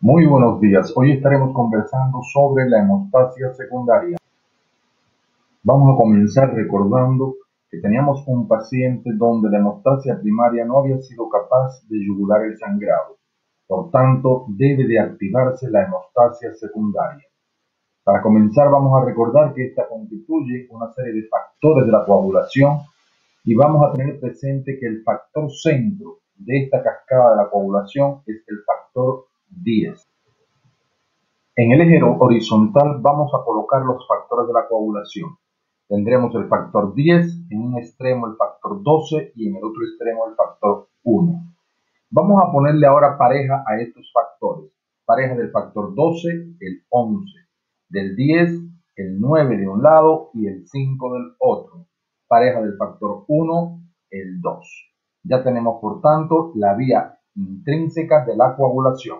Muy buenos días. Hoy estaremos conversando sobre la hemostasia secundaria. Vamos a comenzar recordando que teníamos un paciente donde la hemostasia primaria no había sido capaz de yugular el sangrado. Por tanto, debe de activarse la hemostasia secundaria. Para comenzar, vamos a recordar que esta constituye una serie de factores de la coagulación y vamos a tener presente que el factor centro de esta cascada de la coagulación es el factor 10. En el eje horizontal vamos a colocar los factores de la coagulación. Tendremos el factor 10, en un extremo el factor 12 y en el otro extremo el factor 1. Vamos a ponerle ahora pareja a estos factores. Pareja del factor 12, el 11. Del 10, el 9 de un lado y el 5 del otro. Pareja del factor 1, el 2. Ya tenemos, por tanto, la vía intrínseca de la coagulación.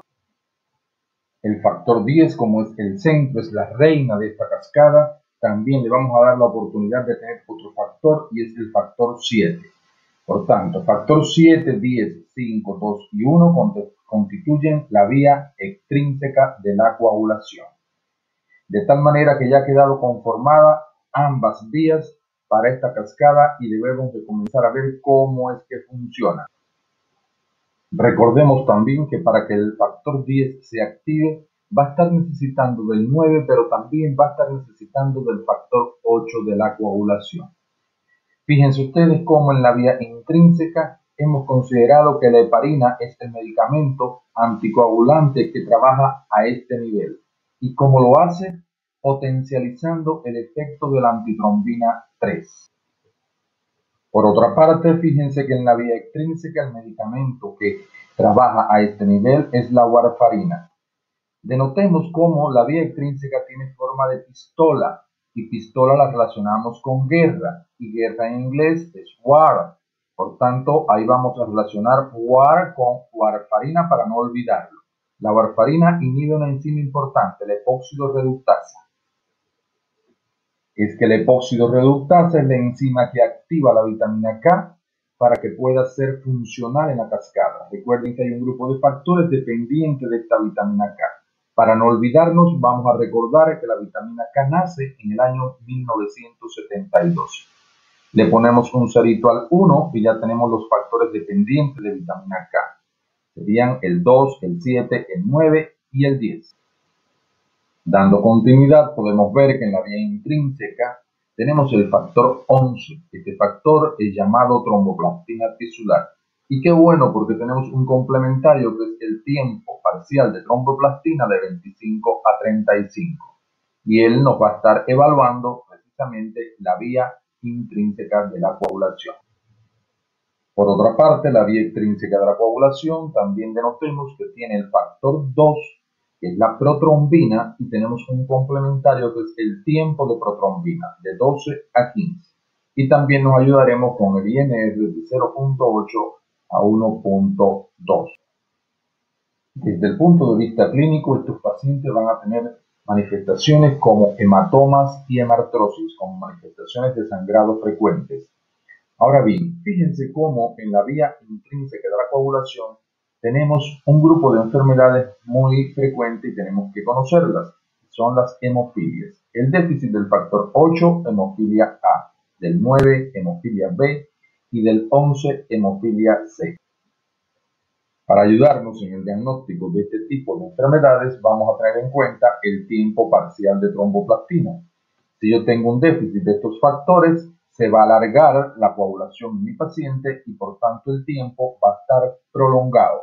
El factor 10, como es el centro, es la reina de esta cascada, también le vamos a dar la oportunidad de tener otro factor y es el factor 7. Por tanto, factor 7, 10, 5, 2 y 1 constituyen la vía extrínseca de la coagulación. De tal manera que ya ha quedado conformada ambas vías para esta cascada y debemos de comenzar a ver cómo es que funciona. Recordemos también que para que el factor 10 se active, va a estar necesitando del 9, pero también va a estar necesitando del factor 8 de la coagulación. Fíjense ustedes cómo en la vía intrínseca hemos considerado que la heparina es el medicamento anticoagulante que trabaja a este nivel. ¿Y cómo lo hace? Potencializando el efecto de la antitrombina 3. Por otra parte, fíjense que en la vía extrínseca el medicamento que trabaja a este nivel es la warfarina. Denotemos cómo la vía extrínseca tiene forma de pistola y pistola la relacionamos con guerra y guerra en inglés es war. Por tanto, ahí vamos a relacionar war con warfarina para no olvidarlo. La warfarina inhibe una enzima importante, la epóxido reductasa. Es que la epóxido reductasa es la enzima que activa la vitamina K para que pueda ser funcional en la cascada. Recuerden que hay un grupo de factores dependientes de esta vitamina K. Para no olvidarnos, vamos a recordar que la vitamina K nace en el año 1972. Le ponemos un cerito al 1 y ya tenemos los factores dependientes de vitamina K. Serían el 2, el 7, el 9 y el 10. Dando continuidad, podemos ver que en la vía intrínseca tenemos el factor 11. Este factor es llamado tromboplastina tisular. Y qué bueno, porque tenemos un complementario que es el tiempo parcial de tromboplastina de 25 a 35. Y él nos va a estar evaluando precisamente la vía intrínseca de la coagulación. Por otra parte, la vía extrínseca de la coagulación también denotemos que tiene el factor 2, que es la protrombina, y tenemos un complementario que es el tiempo de protrombina, de 12 a 15. Y también nos ayudaremos con el INR de 0.8 a 1.2. Desde el punto de vista clínico, estos pacientes van a tener manifestaciones como hematomas y hemartrosis, como manifestaciones de sangrado frecuentes. Ahora bien, fíjense cómo en la vía intrínseca de la coagulación tenemos un grupo de enfermedades muy frecuentes y tenemos que conocerlas. Son las hemofilias. El déficit del factor 8, hemofilia A, del 9, hemofilia B y del 11, hemofilia C. Para ayudarnos en el diagnóstico de este tipo de enfermedades, vamos a tener en cuenta el tiempo parcial de tromboplastina. Si yo tengo un déficit de estos factores, se va a alargar la coagulación en mi paciente y por tanto el tiempo va a estar prolongado.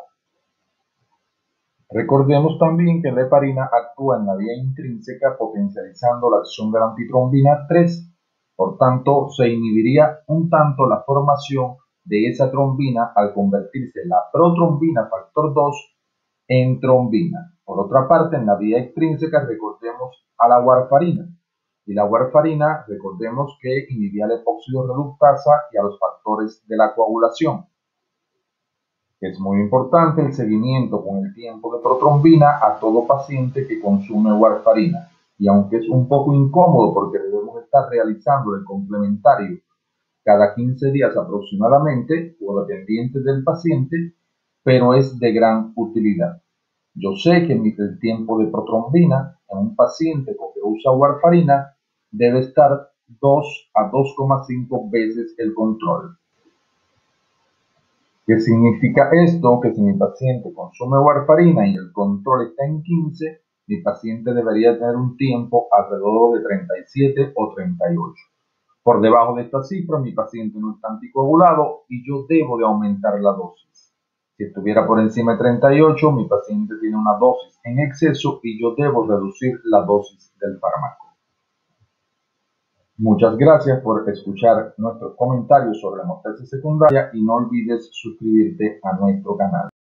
Recordemos también que la heparina actúa en la vía intrínseca potencializando la acción de la antitrombina 3. Por tanto, se inhibiría un tanto la formación de esa trombina al convertirse la protrombina factor 2 en trombina. Por otra parte, en la vía extrínseca recordemos a la warfarina. Y la warfarina, recordemos que inhibía la epóxido reductasa y a los factores de la coagulación. Es muy importante el seguimiento con el tiempo de protrombina a todo paciente que consume warfarina. Y aunque es un poco incómodo porque debemos estar realizando el complementario cada 15 días aproximadamente, o dependiente del paciente, pero es de gran utilidad. Yo sé que el tiempo de protrombina en un paciente que usa warfarina debe estar 2 a 2,5 veces el control. ¿Qué significa esto? Que si mi paciente consume warfarina y el control está en 15, mi paciente debería tener un tiempo alrededor de 37 o 38. Por debajo de esta cifra, mi paciente no está anticoagulado y yo debo de aumentar la dosis. Si estuviera por encima de 38, mi paciente tiene una dosis en exceso y yo debo reducir la dosis del fármaco. Muchas gracias por escuchar nuestros comentarios sobre la hemostasis secundaria y no olvides suscribirte a nuestro canal.